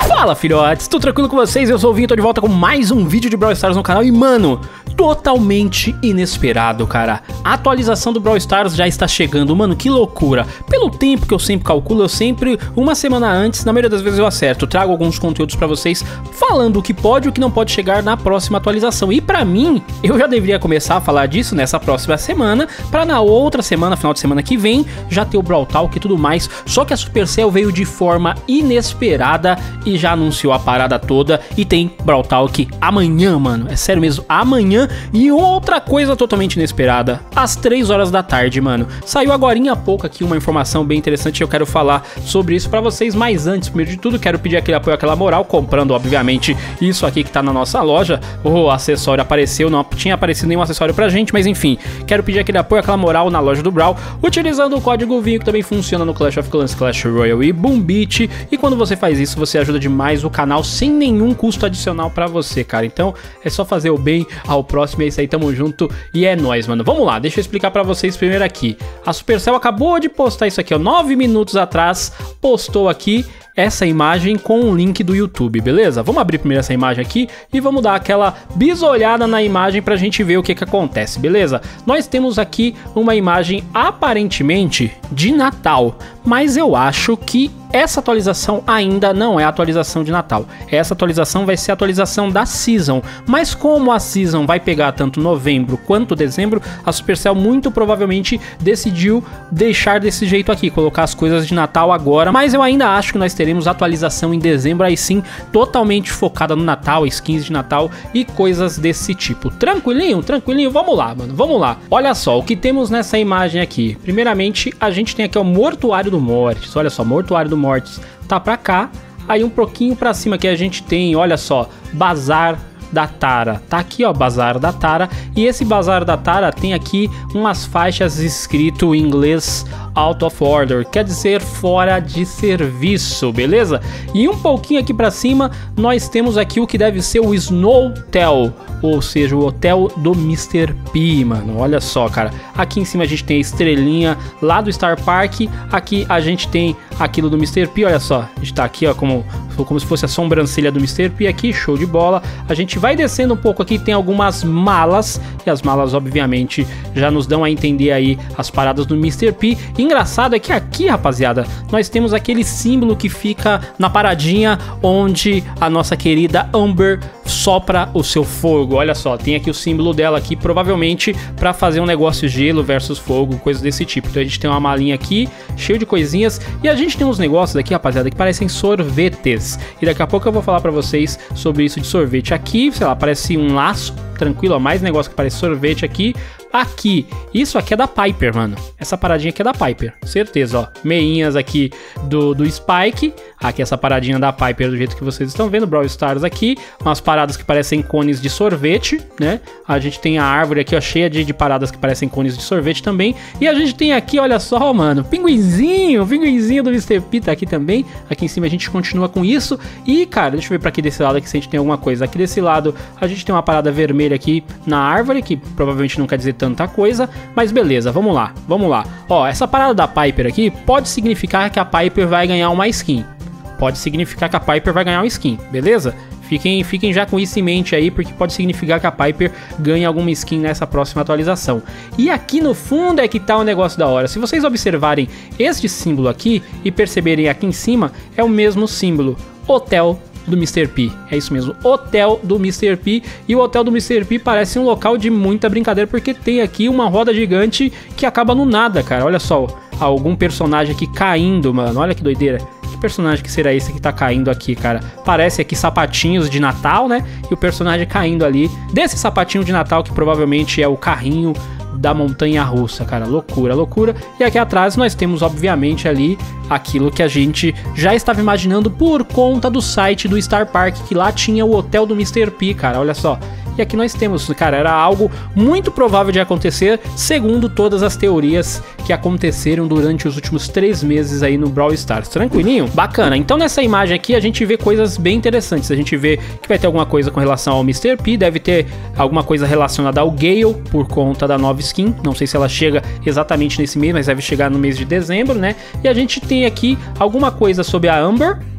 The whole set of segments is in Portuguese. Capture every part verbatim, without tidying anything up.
Fala, filhotes, tudo tranquilo com vocês? Eu sou o Vinho, tô de volta com mais um vídeo de Brawl Stars no canal. E mano, totalmente inesperado, cara. A atualização do Brawl Stars já está chegando, mano, que loucura. Pelo tempo que eu sempre calculo, eu sempre, uma semana antes, na maioria das vezes eu acerto. Trago alguns conteúdos pra vocês falando o que pode e o que não pode chegar na próxima atualização. E pra mim, eu já deveria começar a falar disso nessa próxima semana, pra na outra semana, final de semana que vem, já ter o Brawl Talk e tudo mais. Só que a Supercell veio de forma inesperada e já anunciou a parada toda e tem Brawl Talk amanhã, mano. É sério mesmo, amanhã. E outra coisa totalmente inesperada, às três horas da tarde, mano. Saiu agorinha há pouco aqui uma informação bem interessante e eu quero falar sobre isso pra vocês. Mas antes, primeiro de tudo, quero pedir aquele apoio, aquela moral, comprando, obviamente, isso aqui que tá na nossa loja. O acessório apareceu, não tinha aparecido nenhum acessório pra gente, mas enfim, quero pedir aquele apoio, aquela moral na loja do Brawl, utilizando o código Vinho, que também funciona no Clash of Clans, Clash Royale e Boom Beat. E quando você faz isso, você ajuda demais o canal sem nenhum custo adicional pra você, cara. Então é só fazer o bem ao próximo, é isso aí, tamo junto e é nóis, mano. Vamos lá, deixa eu explicar pra vocês primeiro aqui. A Supercell acabou de postar isso aqui, ó, nove minutos atrás, postou aqui essa imagem com o link do YouTube, beleza? Vamos abrir primeiro essa imagem aqui e vamos dar aquela bisolhada na imagem pra gente ver o que que acontece, beleza? Nós temos aqui uma imagem aparentemente de Natal, mas eu acho que essa atualização ainda não é a atualização de Natal. Essa atualização vai ser a atualização da Season. Mas como a Season vai pegar tanto novembro quanto dezembro, a Supercell muito provavelmente decidiu deixar desse jeito aqui, colocar as coisas de Natal agora. Mas eu ainda acho que nós teremos atualização em dezembro, aí sim, totalmente focada no Natal, skins de Natal e coisas desse tipo. Tranquilinho? Tranquilinho? Vamos lá, mano, vamos lá. Olha só, o que temos nessa imagem aqui. Primeiramente, a gente tem aqui o Mortuário do Mortis. Olha só, Mortuário do Mortis tá pra cá, aí um pouquinho pra cima que a gente tem, olha só, Bazar da Tara, tá aqui ó, Bazar da Tara, e esse Bazar da Tara tem aqui umas faixas escrito em inglês out of order, quer dizer fora de serviço, beleza? E um pouquinho aqui pra cima nós temos aqui o que deve ser o Snowtel, ou seja, o hotel do mister P, mano, olha só, cara. Aqui em cima a gente tem a estrelinha lá do Star Park, aqui a gente tem aquilo do mister P, olha só, a gente tá aqui ó, como, como se fosse a sobrancelha do mister P aqui, show de bola. A gente vai descendo um pouco aqui, tem algumas malas, e as malas obviamente já nos dão a entender aí as paradas do mister P. Engraçado é que aqui, rapaziada, nós temos aquele símbolo que fica na paradinha onde a nossa querida Amber sopra o seu fogo. Olha só, tem aqui o símbolo dela aqui, provavelmente para fazer um negócio gelo versus fogo, coisas desse tipo. Então a gente tem uma malinha aqui, cheio de coisinhas, e a gente tem uns negócios aqui, rapaziada, que parecem sorvetes. E daqui a pouco eu vou falar para vocês sobre isso de sorvete. Aqui, sei lá, parece um laço, tranquilo, ó, mais negócio que parece sorvete aqui. Aqui, isso aqui é da Piper, mano. Essa paradinha aqui é da Piper, certeza, ó. Meinhas aqui do, do Spike. Aqui essa paradinha da Piper do jeito que vocês estão vendo. Brawl Stars aqui, umas paradas que parecem cones de sorvete, né? A gente tem a árvore aqui, ó, cheia de, de paradas que parecem cones de sorvete também. E a gente tem aqui, olha só, mano, pinguinzinho, pinguinzinho do mister P tá aqui também. Aqui em cima a gente continua com isso. E, cara, deixa eu ver pra aqui desse lado aqui se a gente tem alguma coisa. Aqui desse lado a gente tem uma parada vermelha aqui na árvore, que provavelmente não quer dizer tanta coisa, mas beleza, vamos lá, vamos lá. Ó, essa parada da Piper aqui pode significar que a Piper vai ganhar uma skin. Pode significar que a Piper vai ganhar uma skin, beleza? Fiquem, fiquem já com isso em mente aí, porque pode significar que a Piper ganha alguma skin nessa próxima atualização. E aqui no fundo é que tá o negócio da hora. Se vocês observarem este símbolo aqui e perceberem aqui em cima, é o mesmo símbolo, Hotel do mister P, é isso mesmo, Hotel do mister P. E o Hotel do mister P parece um local de muita brincadeira, porque tem aqui uma roda gigante que acaba no nada, cara. Olha só, algum personagem aqui caindo, mano, olha que doideira. Que personagem que será esse que tá caindo aqui, cara? Parece aqui sapatinhos de Natal, né? E o personagem caindo ali, desse sapatinho de Natal que provavelmente é o carrinho da montanha russa, cara, loucura, loucura. E aqui atrás nós temos obviamente ali aquilo que a gente já estava imaginando por conta do site do Star Park, que lá tinha o hotel do mister P, cara, olha só. E aqui nós temos, cara, era algo muito provável de acontecer, segundo todas as teorias que aconteceram durante os últimos três meses aí no Brawl Stars. Tranquilinho? Bacana. Então nessa imagem aqui a gente vê coisas bem interessantes. A gente vê que vai ter alguma coisa com relação ao mister P, deve ter alguma coisa relacionada ao Gale, por conta da nova skin. Não sei se ela chega exatamente nesse mês, mas deve chegar no mês de dezembro, né? E a gente tem aqui alguma coisa sobre a Amber,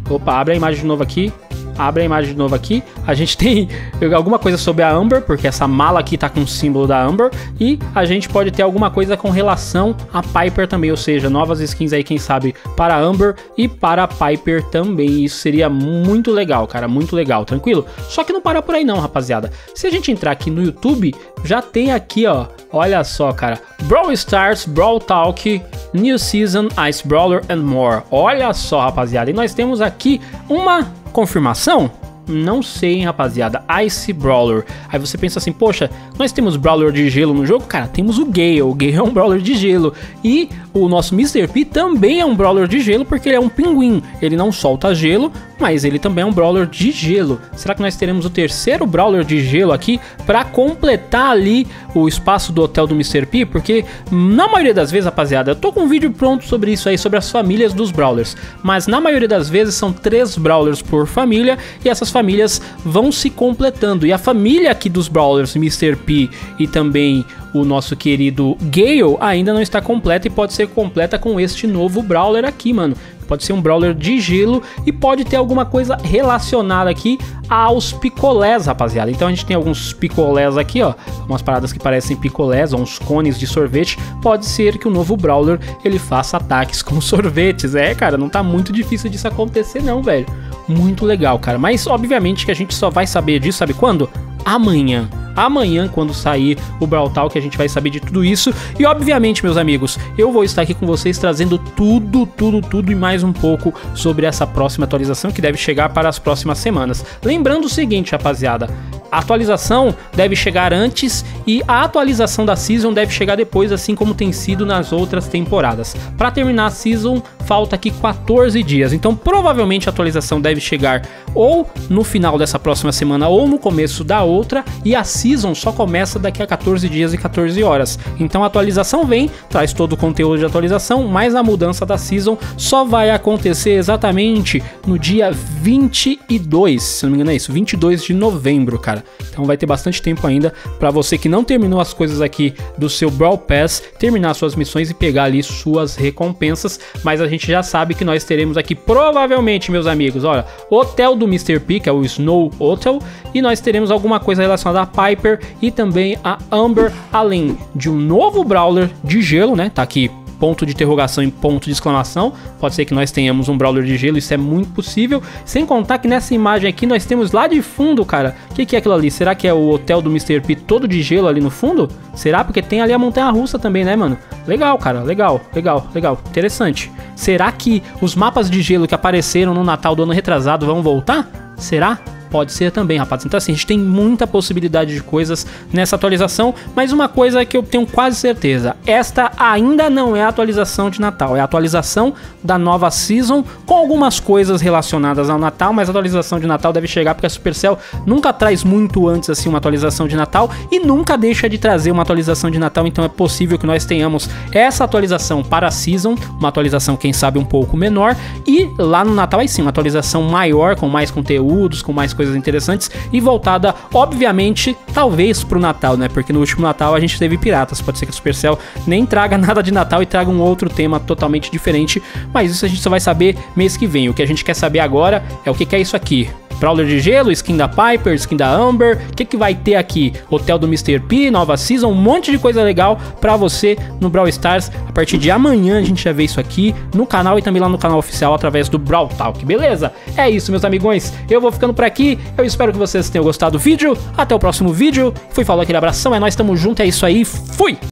Opa, abre a imagem de novo aqui. Abre a imagem de novo aqui. A gente tem alguma coisa sobre a Amber, porque essa mala aqui tá com o símbolo da Amber. E a gente pode ter alguma coisa com relação a Piper também, ou seja, novas skins aí, quem sabe, para a Amber e para a Piper também. Isso seria muito legal, cara, muito legal, tranquilo? Só que não para por aí não, rapaziada. Se a gente entrar aqui no YouTube, já tem aqui, ó, olha só, cara, Brawl Stars, Brawl Talk, New Season, Ice Brawler and More. Olha só, rapaziada, e nós temos aqui uma confirmação? Não sei, hein, rapaziada. Ice Brawler. Aí você pensa assim, poxa, nós temos Brawler de gelo no jogo? Cara, temos o Gale. O Gale é um Brawler de gelo. E o nosso mister P também é um Brawler de gelo, porque ele é um pinguim. Ele não solta gelo, mas ele também é um Brawler de gelo. Será que nós teremos o terceiro Brawler de gelo aqui para completar ali o espaço do hotel do mister P? Porque na maioria das vezes, rapaziada, eu tô com um vídeo pronto sobre isso aí, sobre as famílias dos Brawlers. Mas na maioria das vezes são três Brawlers por família e essas famílias vão se completando. E a família aqui dos Brawlers, mister P e também o nosso querido Gale, ainda não está completa e pode ser completa com este novo Brawler aqui, mano. Pode ser um Brawler de gelo e pode ter alguma coisa relacionada aqui aos picolés, rapaziada. Então a gente tem alguns picolés aqui, ó, umas paradas que parecem picolés, ou uns cones de sorvete. Pode ser que o novo Brawler ele faça ataques com sorvetes. É, cara, não tá muito difícil disso acontecer não, velho. Muito legal, cara. Mas obviamente que a gente só vai saber disso, sabe quando? Amanhã. Amanhã, quando sair o Brawl Talk, a gente vai saber de tudo isso. E obviamente, meus amigos, eu vou estar aqui com vocês trazendo tudo, tudo, tudo e mais um pouco sobre essa próxima atualização que deve chegar para as próximas semanas. Lembrando o seguinte, rapaziada, a atualização deve chegar antes e a atualização da Season deve chegar depois, assim como tem sido nas outras temporadas. Para terminar a Season, falta aqui quatorze dias, então provavelmente a atualização deve chegar ou no final dessa próxima semana ou no começo da outra, e a Season só começa daqui a quatorze dias e quatorze horas. Então a atualização vem, traz todo o conteúdo de atualização, mas a mudança da Season só vai acontecer exatamente no dia vinte e dois, se não me engano é isso, vinte e dois de novembro, cara. Então vai ter bastante tempo ainda para você que não terminou as coisas aqui do seu Brawl Pass, terminar suas missões e pegar ali suas recompensas. Mas a gente já sabe que nós teremos aqui provavelmente, meus amigos, olha, Hotel do mister P, que é o Snow Hotel, e nós teremos alguma coisa relacionada a Piper e também a Amber, além de um novo Brawler de gelo, né? Tá aqui ponto de interrogação e ponto de exclamação. Pode ser que nós tenhamos um Brawler de gelo, isso é muito possível. Sem contar que nessa imagem aqui nós temos lá de fundo, cara, o que, que é aquilo ali? Será que é o hotel do mister P todo de gelo ali no fundo? Será? Porque tem ali a montanha-russa também, né, mano? Legal, cara, legal, legal, legal, interessante. Será que os mapas de gelo que apareceram no Natal do ano retrasado vão voltar? Será? Pode ser também, rapaz. Então assim, a gente tem muita possibilidade de coisas nessa atualização, mas uma coisa que eu tenho quase certeza, esta ainda não é a atualização de Natal, é a atualização da nova Season, com algumas coisas relacionadas ao Natal, mas a atualização de Natal deve chegar porque a Supercell nunca traz muito antes assim uma atualização de Natal e nunca deixa de trazer uma atualização de Natal, então é possível que nós tenhamos essa atualização para a Season, uma atualização quem sabe um pouco menor, e lá no Natal aí sim, uma atualização maior, com mais conteúdos, com mais coisas interessantes e voltada, obviamente, talvez pro Natal, né? Porque no último Natal a gente teve piratas, pode ser que a Supercell nem traga nada de Natal e traga um outro tema totalmente diferente, mas isso a gente só vai saber mês que vem. O que a gente quer saber agora é o que, que é isso aqui. Brawler de gelo, skin da Piper, skin da Amber, o que, que vai ter aqui? Hotel do mister P, nova Season, um monte de coisa legal pra você no Brawl Stars. A partir de amanhã a gente já vê isso aqui no canal e também lá no canal oficial através do Brawl Talk, beleza? É isso, meus amigões, eu vou ficando por aqui, eu espero que vocês tenham gostado do vídeo, até o próximo vídeo, fui, falou, aquele abração, é nóis, tamo junto, é isso aí, fui!